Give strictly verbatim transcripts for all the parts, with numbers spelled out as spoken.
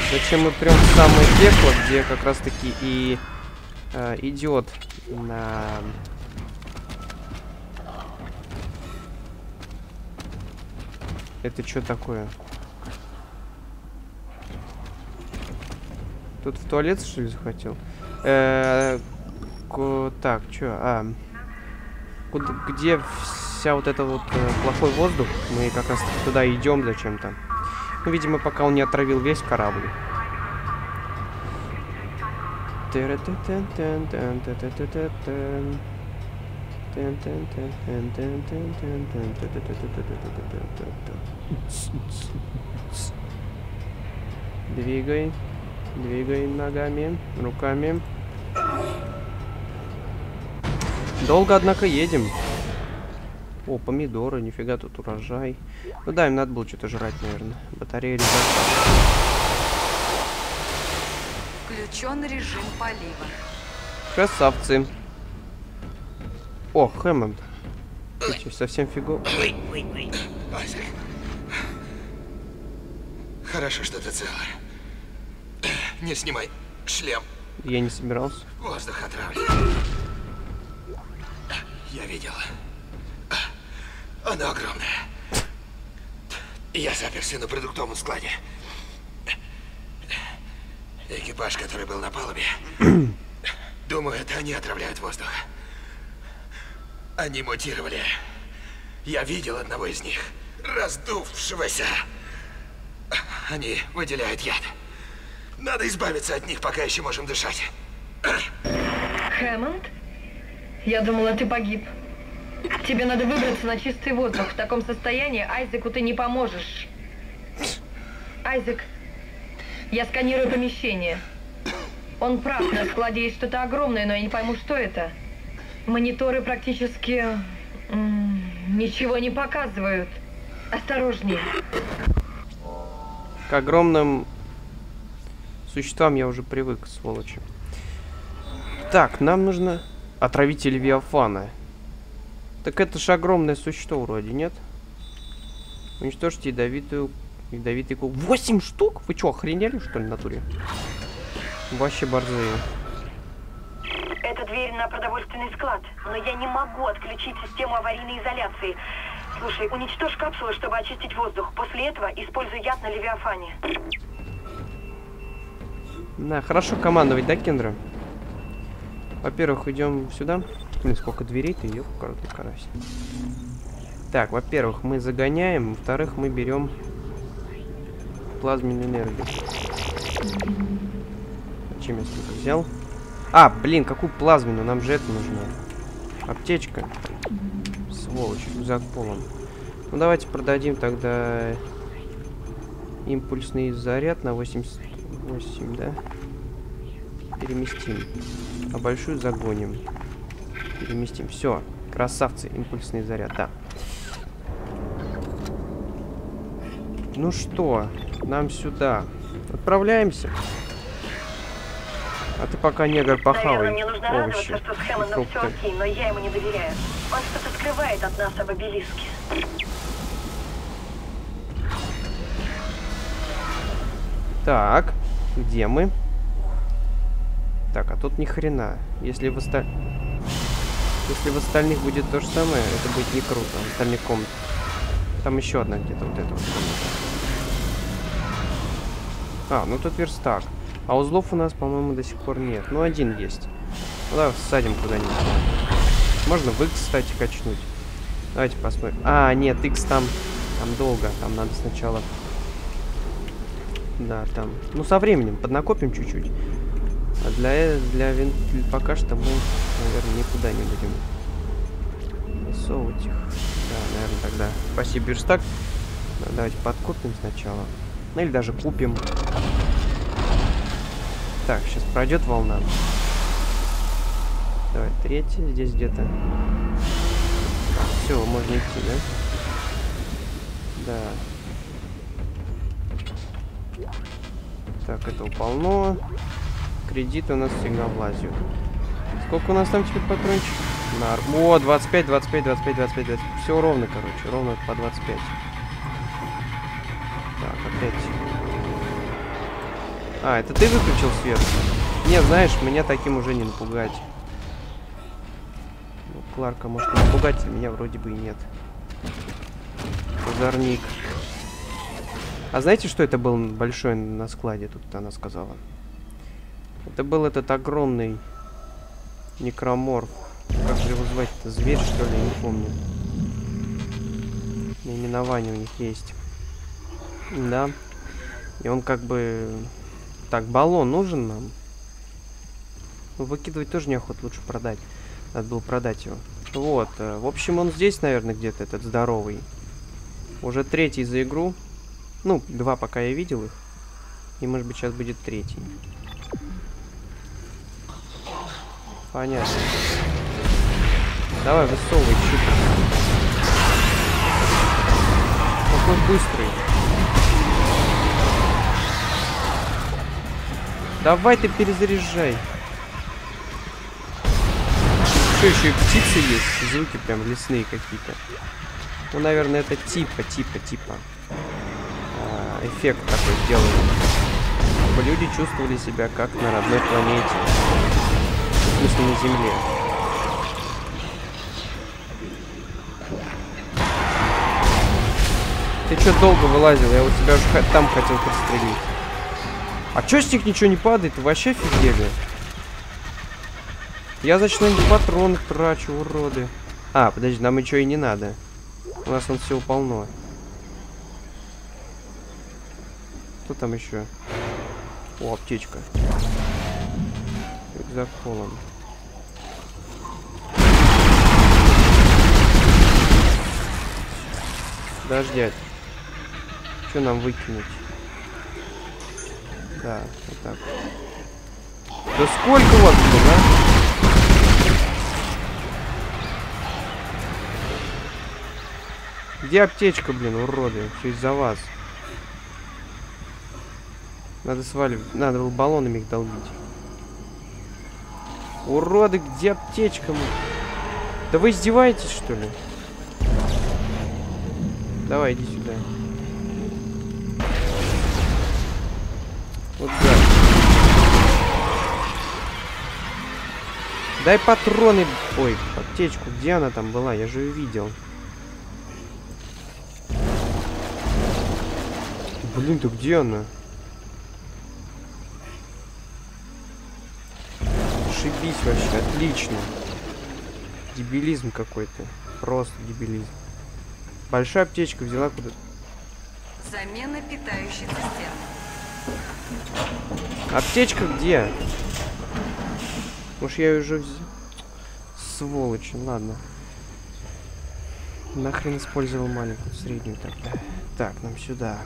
Зачем мы прям в самое пекло, где как раз таки и э, идет на... Это что такое? Тут в туалет, что ли, захотел? Э -э так, что? А, куда, где вся вот эта вот э, плохой воздух? Мы как раз туда идем зачем-то. Ну, видимо, пока он не отравил весь корабль. Двигай. Двигай ногами, руками. Долго, однако, едем. О, помидоры, нифига тут урожай. Ну да, им надо было что-то жрать, наверное. Батарея резерва. Включен режим полива. Красавцы. О, Хэммонд. Ты что, совсем фигово? Ой, ой, ой. Айзек. Хорошо, что ты целая. Не снимай шлем. Я не собирался. Воздух отравлен. Я видел. Оно огромное. Я заперся на продуктовом складе. Экипаж, который был на палубе, думаю, это они отравляют воздух. Они мутировали. Я видел одного из них, раздувшегося. Они выделяют яд. Надо избавиться от них, пока еще можем дышать. Хэммонд? Я думала, ты погиб. Тебе надо выбраться на чистый воздух. В таком состоянии Айзеку ты не поможешь. Айзек, я сканирую помещение. Он прав, на складе есть что-то огромное, но я не пойму, что это. Мониторы практически ничего не показывают. Осторожнее. К огромным существам я уже привык, сволочи. Так, нам нужно отравитель Левиафана. Так это же огромное существо вроде, нет? Уничтожьте ядовитую... Ядовитый кул. Восемь штук? Вы что, охренели, что ли, в натуре? Вообще борзые. Это дверь на продовольственный склад, но я не могу отключить систему аварийной изоляции. Слушай, уничтожь капсулу, чтобы очистить воздух. После этого используй яд на Левиафане. Да, хорошо командовать, да, Кендра? Во-первых, идем сюда. Блин, сколько дверей-то, ёп, короткий карась. Так, во-первых, мы загоняем. Во-вторых, мы берем плазменную энергию. Зачем я столько взял? А, блин, какую плазменную? Нам же это нужно. Аптечка. Сволочь, рюкзак полон. Ну, давайте продадим тогда импульсный заряд на восемьдесят восемь, да? Переместим. А большую загоним. Переместим. Все. Красавцы. Импульсный заряд, да. Ну что, нам сюда. Отправляемся. А ты пока, негр, похавай. Наверное, мне нужно овощи. радоваться, что с Хэммондом все окей, но я ему не доверяю. Он что-то скрывает от нас об обелиске. Так, где мы? Так, а тут ни хрена. Если в, оста... Если в остальных будет то же самое, это будет не круто. В остальных комнатах. Там еще одна где-то вот эта вот комната. А, ну тут верстак. А узлов у нас, по-моему, до сих пор нет. Ну, один есть. Ну, давай всадим куда-нибудь. Можно в X, кстати, качнуть. Давайте посмотрим. А, нет, X там... Там долго. Там надо сначала... Да, там... Ну, со временем поднакопим чуть-чуть. А для, для вин... пока что мы, наверное, никуда не будем засовывать их. Да, наверное, тогда... Спасибо, верстак. Давайте подкупим сначала. Ну, или даже купим. Так, сейчас пройдет волна. Давай, третья здесь где-то. Все, можно идти, да? Да. Так, этого полно. Кредиты у нас всегда влазят. Сколько у нас там теперь патрончик? Нар... О, двадцать пять, двадцать пять, двадцать пять, двадцать пять, двадцать пять. Все ровно, короче. Ровно по двадцать пять. Так, опять. А, это ты выключил свет? Не, знаешь, меня таким уже не напугать. Ну, Кларка может напугать, а меня вроде бы и нет. Озорник. А знаете, что это был большой на складе? Тут она сказала. Это был этот огромный некроморф. Как же его звать-то? Зверь, что ли? Не помню. Наименование у них есть. Да. И он как бы... Так, баллон нужен нам? Ну, выкидывать тоже неохота, лучше продать. Надо было продать его. Вот. В общем, он здесь, наверное, где-то, этот здоровый. Уже третий за игру. Ну, два пока я видел их. И, может быть, сейчас будет третий. Понятно. Давай, высовывай щит. Какой быстрый. Давай ты перезаряжай. Что, еще и птицы есть? Звуки прям лесные какие-то. Ну, наверное, это типа, типа, типа. А, эффект такой сделали. Чтобы люди чувствовали себя как на родной планете. В смысле, на Земле. Ты что долго вылазил? Я у тебя уже там хотел подстрелить. А чё с них ничего не падает? Вы вообще офигели? Я, значит, на них патроны трачу, уроды. А, подожди, нам ничего и не надо. У нас он всего полно. Что там еще? О, аптечка. Рюкзак полон. Подожди. Что нам выкинуть? Да, вот так. Да сколько у вас было, да? Где аптечка, блин, уроды? Все из-за вас. Надо сваливать. Надо было баллонами их долбить. Уроды, где аптечка? Да вы издеваетесь, что ли? Давай, иди сюда. Вот так. Дай патроны. Ой, аптечку. Где она там была? Я же ее видел. Блин, ты где она? Шибись вообще, отлично. Дебилизм какой-то. Просто дебилизм. Большая аптечка взяла куда-то. Замена питающей цистерны. Аптечка где? Уж я ее уже взял. Сволочь, ладно. Нахрен использовал маленькую, среднюю тогда. Так, нам сюда.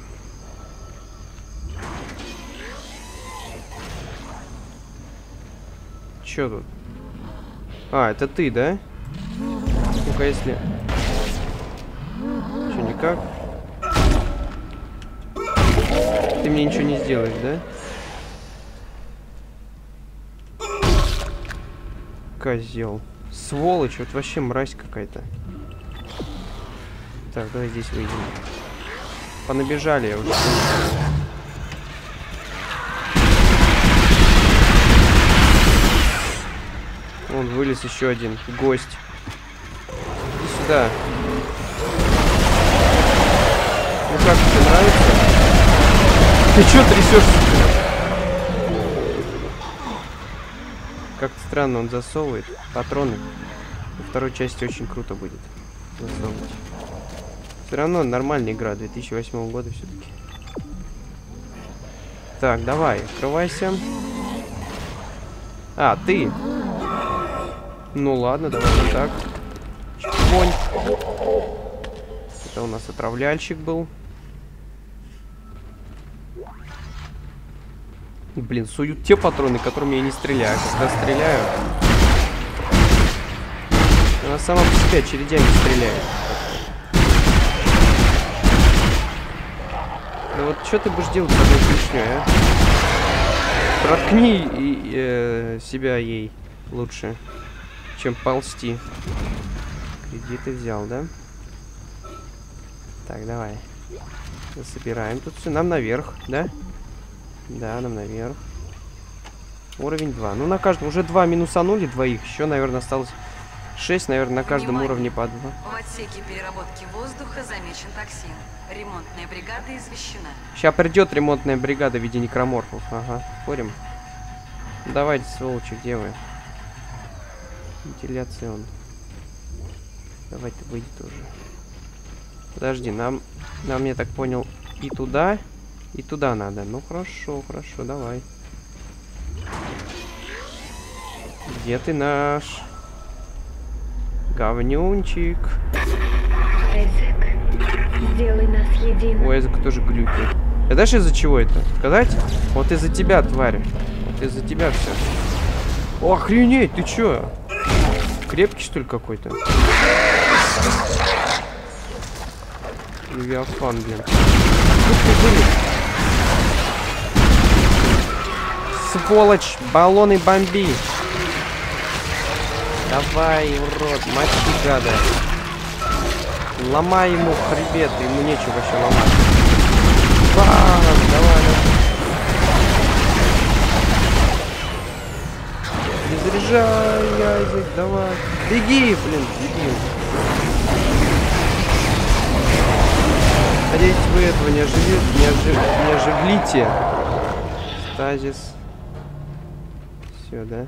Чё тут? А, это ты, да? Ну-ка, если... Чё, никак? Ты мне ничего не сделаешь, да? Козел. Сволочь, вот вообще мразь какая-то. Так, давай здесь выйдем. Понабежали, я уже. Вон вылез еще один гость. Иди сюда. Ну как, тебе нравится? Ты чё трясешься? Как-то странно он засовывает патроны. Во второй части очень круто будет засовывать. Все равно нормальная игра две тысячи восьмого года все-таки. Так, давай, открывайся. А, ты. Ну ладно, давай вот так. Чпонь. Это у нас отравляльщик был. Блин, суют те патроны, которыми я не стреляю. Когда стреляю, она сама по себе очередями стреляет. Да вот что ты будешь делать с одной клешней, а? Проткни и, э, себя ей лучше, чем ползти. Кредиты взял, да? Так, давай. Собираем тут все. Нам наверх, да? Да, нам наверх. Уровень два. Ну, на каждом уже два минусанули, двоих. Еще, наверное, осталось шесть, наверное, на каждом Внимание! уровне по два. В отсеке переработки воздуха замечен токсин. Ремонтная бригада извещена. Сейчас придет ремонтная бригада в виде некроморфов. Ага, спорим. Давайте, сволочи, где вы? Вентиляцион. Давай ты выйди тоже. Подожди, нам, нам, я так понял, и туда, и туда надо. Ну, хорошо, хорошо, давай. Где ты наш говнюнчик? Айзек, сделай нас единым. Ой, Айзек тоже глюки. А знаешь, из-за чего это? Сказать? Вот из-за тебя, тварь. Вот из-за тебя все. О, охренеть, ты чё? Крепкий, что ли, какой-то? Левиафан, блин. Тут ты были? Сволочь, баллоны бомби. Давай, урод, мочи гада. Ломай ему хребет, ему нечего вообще ломать. Бам, давай, давай. Не заряжай, Айзек, давай. Беги, блин, беги. Надеюсь, вы этого не оживите, не, ожи... не оживлите. Стазис. Все, да?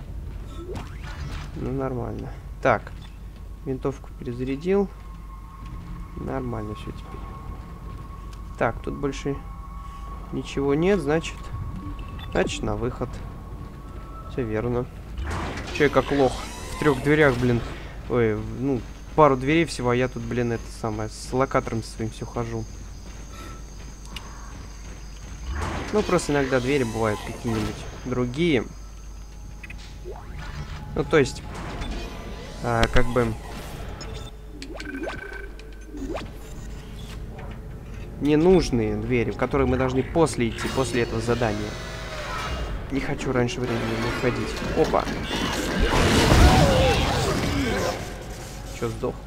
Ну, нормально. Так. Винтовку перезарядил. Нормально все теперь. Так, тут больше ничего нет, значит... Значит, на выход. Все верно. Че я как лох в трех дверях, блин. Ой, ну, пару дверей всего, а я тут, блин, это самое, с локатором своим все хожу. Ну, просто иногда двери бывают какие-нибудь другие. Ну, то есть, а, как бы... ненужные двери, в которые мы должны после идти, после этого задания. Не хочу раньше времени выходить. Опа! Чё, сдох?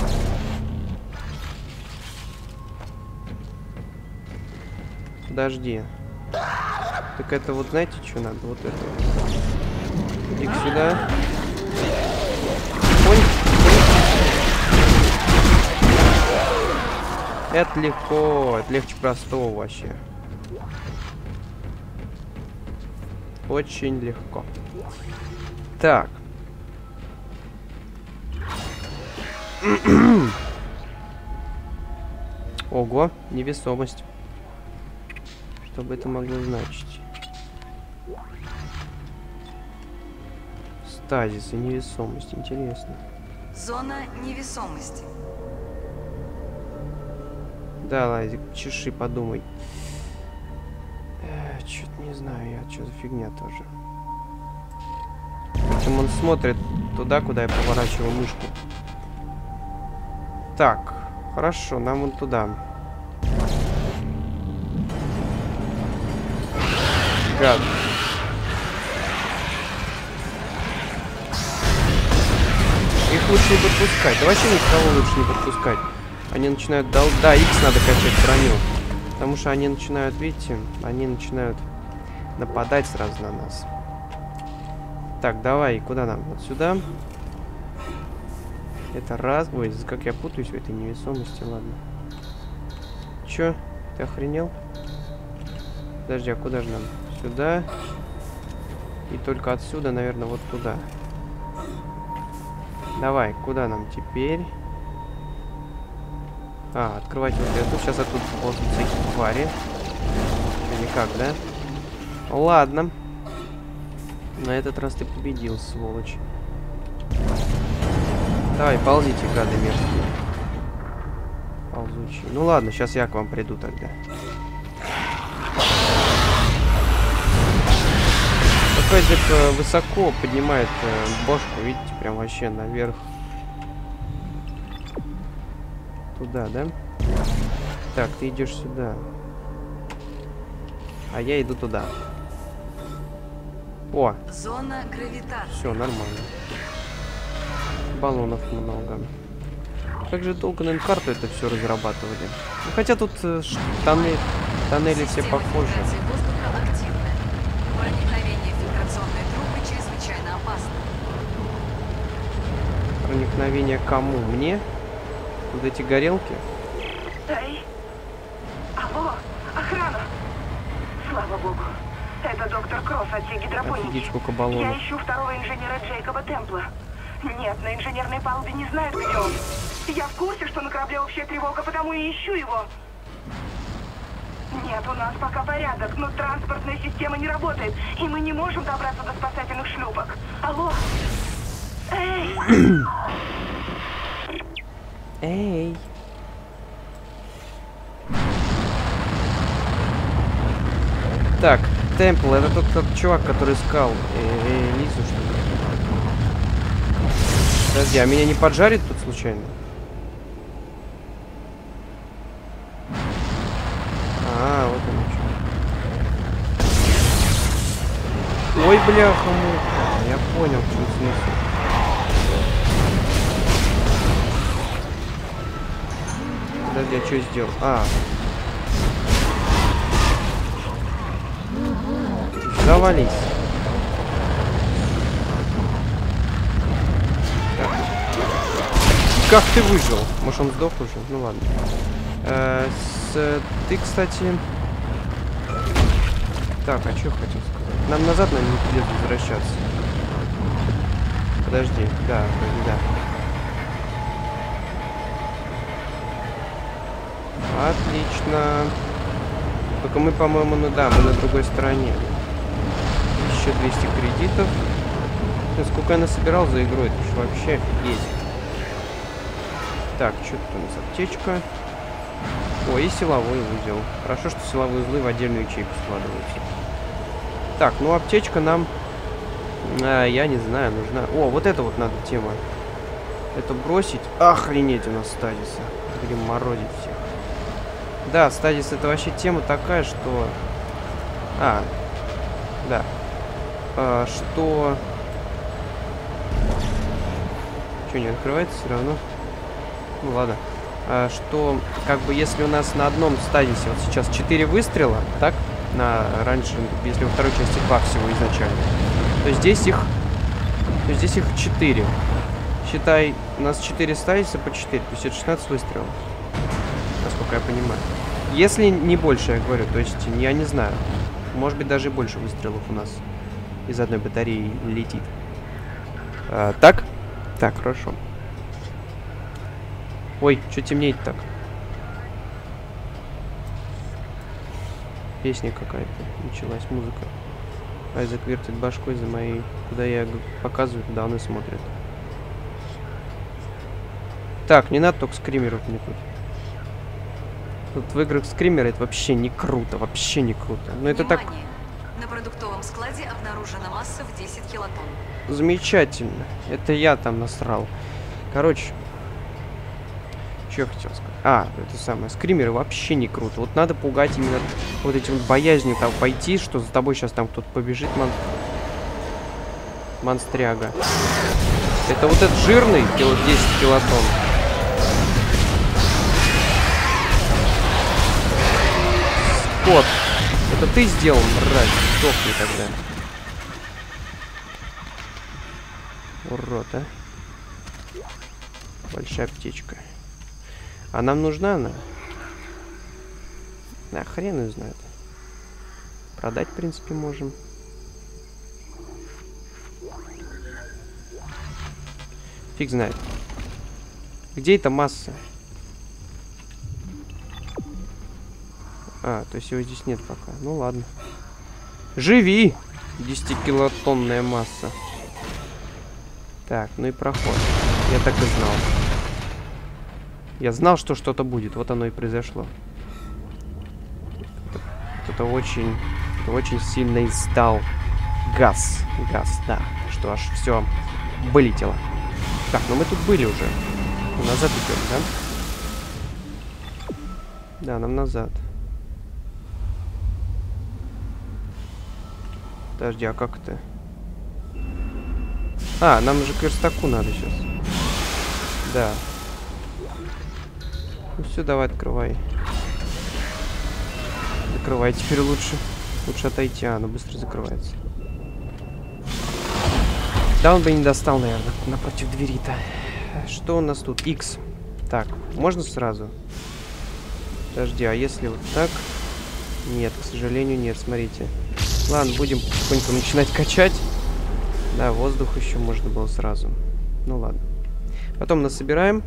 Подожди. Так это вот, знаете, что надо? Вот это. Иди сюда. Ой. Это легко. Это легче простого вообще. Очень легко. Так. Ого, невесомость. Что бы это могло значить? Стазис и невесомость. Интересно. Зона невесомости. Да, Лазик, чеши, подумай. Чё-то не знаю я, что за фигня тоже. Причем он смотрит туда, куда я поворачиваю мышку. Так, хорошо, нам вон туда. Гад. Их лучше не подпускать. Да вообще никого лучше не подпускать. Они начинают... Дол... Да, Икс надо качать броню. Потому что они начинают, видите, они начинают нападать сразу на нас. Так, давай, куда нам? Вот сюда. Это раз... Ой, как я путаюсь в этой невесомости, ладно. Чё? Ты охренел? Подожди, а куда же нам? Сюда. И только отсюда, наверное, вот туда. Давай, куда нам теперь? А, открывать вот эту. Сейчас оттуда ползут всякие твари. Что, никак, да? Ладно. На этот раз ты победил, сволочь. Давай, ползите, гады мерзкие. Ползучие. Ну ладно, сейчас я к вам приду тогда. Такой типа высоко поднимает э, бошку, видите, прям вообще наверх. Туда, да? Так, ты идешь сюда. А я иду туда. О! Зона гравитации. Все, нормально. Баллонов много. Как же долго на карту это все разрабатывали? Ну, хотя тут э, тоннели, тоннели все похожи. проникновения кому? Мне? Вот эти горелки? Эй! Алло! Охрана! Слава богу! Это доктор Кросс, отдел гидропоники. Офигеть, сколько Я баллонов. ищу второго инженера Джейкоба Темпла. Нет, на инженерной палубе не знают, где он. Я в курсе, что на корабле общая тревога, потому и ищу его. Нет, у нас пока порядок, но транспортная система не работает, и мы не можем добраться до спасательных шлюпок. Алло! Эй! Эй! Так, Темпл, это тот, тот чувак, который искал э, э, Лизу, что ли? Подожди, а меня не поджарит тут случайно? А, вот он что. Ой, бляха-муха, я понял, в чем смысл. Подожди, а что сделал? А. Завались. Так. Как ты выжил? Может, он сдох уже? Ну ладно. Э, с, ты, кстати... Так, а что хотел сказать? Нам назад, наверное, не придется возвращаться. Подожди. Да, да. Отлично. Только мы, по-моему, ну да, мы на другой стороне. Еще двести кредитов. Ну, сколько я насобирал за игру, это же вообще есть. Так, что тут у нас? Аптечка. Ой, и силовой узел. Хорошо, что силовые узлы в отдельную ячейку складываются. Так, ну аптечка нам... А, я не знаю, нужна... О, вот это вот надо тема. Это бросить. Охренеть у нас стазиса. Будем морозить всех. Да, стадис это вообще тема такая, что... А, да. А, что... Что, не открывается все равно? Ну ладно. А, что, как бы, если у нас на одном стадисе вот сейчас четыре выстрела, так? На раньше, если во второй части два всего изначально, то здесь их... То здесь их четыре. Считай, у нас четыре стадиса по четыре, то есть это шестнадцать выстрелов. Насколько я понимаю. Если не больше, я говорю, то есть, я не знаю. Может быть, даже больше выстрелов у нас из одной батареи летит. А, так? Так, хорошо. Ой, что темнеет так? Песня какая-то. Началась музыка. Айзек вертит башкой за моей. Куда я показываю, туда он и смотрит. Так, не надо только скримеров мне тут. Тут в играх скримера это вообще не круто, вообще не круто. Но это так... На продуктовом складе обнаружена масса в десять килотонн. Замечательно. Это я там насрал. Короче. Что я хотел сказать? А, это самое. Скримеры вообще не круто. Вот надо пугать именно вот этим вот боязнью там пойти, что за тобой сейчас там кто-то побежит, мон... монстряга. Это вот этот жирный, десять килотонн. Скот. Это ты сделал, мразь. Сдохни тогда. Урод, а. Большая аптечка. А нам нужна она? Да, хрен ее знает. Продать, в принципе, можем. Фиг знает. Где эта масса? А, то есть его здесь нет пока. Ну ладно. Живи! десятикилотонная масса. Так, ну и проход. Я так и знал. Я знал, что что-то будет. Вот оно и произошло. Кто-то очень, кто очень сильно издал газ. Газ, да. Что аж все вылетело. Так, ну мы тут были уже. Назад идем, да? Да, нам назад. Подожди, а как это? А, нам же к верстаку надо сейчас. Да. Ну все, давай, открывай. Закрывай теперь лучше. Лучше отойти, а, оно быстро закрывается. Да, он бы не достал, наверное, напротив двери-то. Что у нас тут? X. Так, можно сразу? Подожди, а если вот так? Нет, к сожалению, нет, смотрите. Ладно, будем потихоньку начинать качать. Да, воздух еще можно было сразу. Ну ладно. Потом насобираем.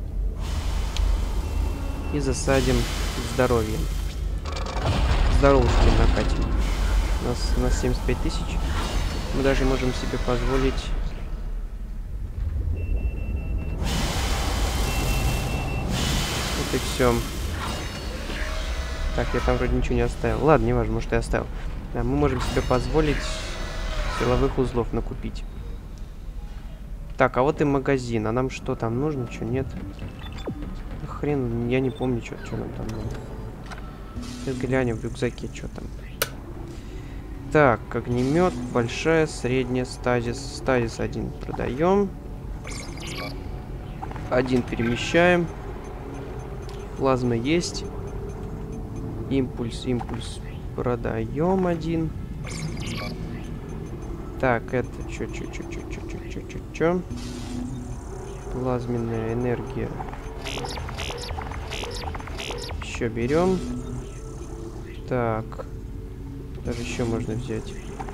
И засадим здоровьем. Здоровушки накатим. У нас, у нас семьдесят пять тысяч. Мы даже можем себе позволить... Вот и все. Так, я там вроде ничего не оставил. Ладно, не важно, может я оставил. Да, мы можем себе позволить силовых узлов накупить. Так, а вот и магазин. А нам что там нужно? Что, нет? Хрен, я не помню, что нам там надо. Сейчас глянем в рюкзаке, что там. Так, огнемет, большая, средняя, стазис. Стазис один продаем. Один перемещаем. Плазма есть. Импульс, импульс продаем один. Так, это чё, чё, чё, чё, чё, чё, чё, чё, чё. Плазменная энергия. Еще берем. Так. Даже еще можно взять.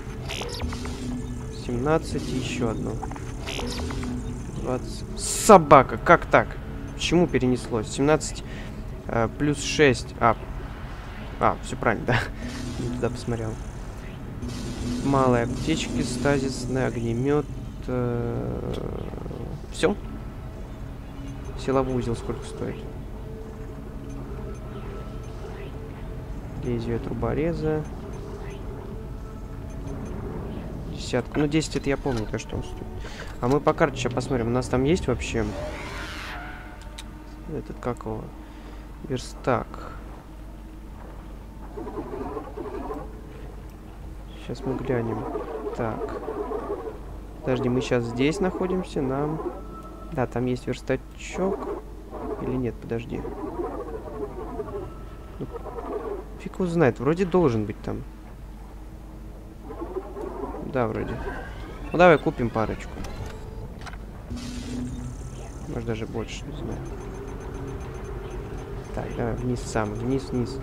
семнадцать и еще одну. двадцать. Собака, как так? Почему перенеслось? семнадцать э, плюс шесть. А, а, все правильно, да. Не туда посмотрел. Малые аптечки, стазисный огнемет. Э, все. Силовой узел сколько стоит? Лезвие трубореза. Десятка. Ну, десять это я помню, то, что он стоит. А мы по карте сейчас посмотрим. У нас там есть вообще... Этот, как его? Верстак. Сейчас мы глянем. Так. Подожди, мы сейчас здесь находимся. Нам... Да, там есть верстачок. Или нет, подожди. Ну, фиг его знает. Вроде должен быть там. Да, вроде. Ну, давай купим парочку. Может, даже больше, не знаю. Так, давай вниз сам. Вниз, вниз.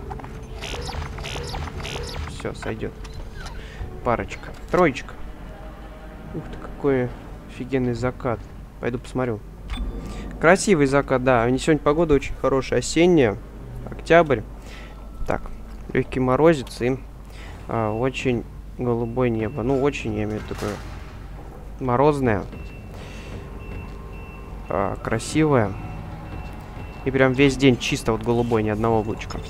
Все, сойдет. Парочка. Троечка. Ух ты, какой офигенный закат. Пойду посмотрю. Красивый закат, да. У них сегодня погода очень хорошая. Осенняя. Октябрь. Так. Легкий морозец и а, очень голубое небо. Ну, очень, я имею в виду, такое морозное. А, красивое. И прям весь день чисто вот голубой, ни одного облачка.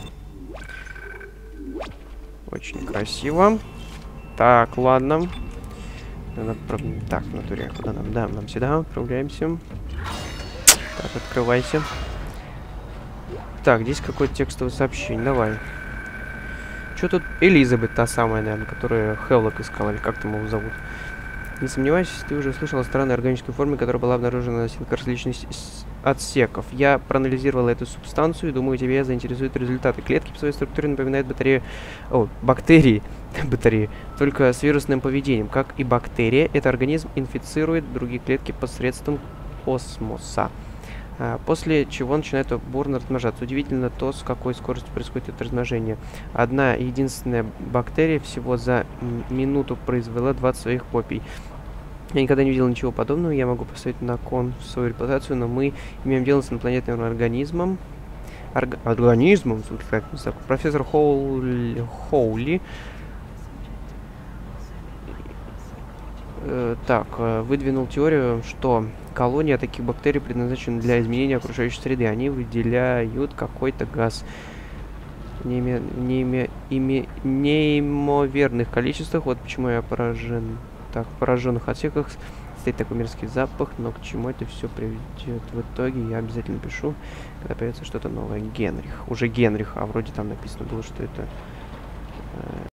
Очень красиво. Так, ладно. Надо... Так, в натуре, куда нам? Да, нам сюда. Отправляемся. Так, открывайся. Так, здесь какое-то текстовое сообщение. Давай. Что тут? Элизабет, та самая, наверное, которая Хевлок искала, или как там его зовут. Не сомневаюсь, ты уже слышал о странной органической форме, которая была обнаружена на стенках различных отсеков. Я проанализировал эту субстанцию и думаю, тебя заинтересуют результаты. Клетки по своей структуре напоминают батарею... О, бактерии. Батареи. Только с вирусным поведением. Как и бактерия, этот организм инфицирует другие клетки посредством осмоса. А, после чего начинает бурно размножаться. Удивительно то, с какой скоростью происходит это размножение. Одна единственная бактерия всего за минуту произвела двадцать своих копий. Я никогда не видел ничего подобного, я могу поставить на кон свою репутацию, но мы имеем дело с инопланетным организмом. Орг... Организмом? Профессор Хоули... Хоули э, так, э, выдвинул теорию, что колония таких бактерий предназначена для изменения окружающей среды. Они выделяют какой-то газ в неиме... неиме... име... неимоверных количествах. Вот почему я поражен. Так, в пораженных отсеках стоит такой мерзкий запах, но к чему это все приведет в итоге, я обязательно пишу, когда появится что-то новое. Генрих. Уже Генрих, а вроде там написано было, что это... Э